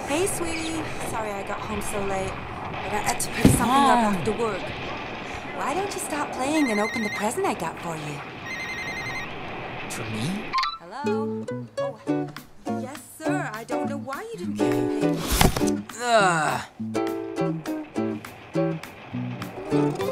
Hey, sweetie. Sorry I got home so late, but I had to pick something up after work. Why don't you stop playing and open the present I got for you? For me? Hello? Oh, yes, sir. I don't know why you didn't give me paper. Ugh.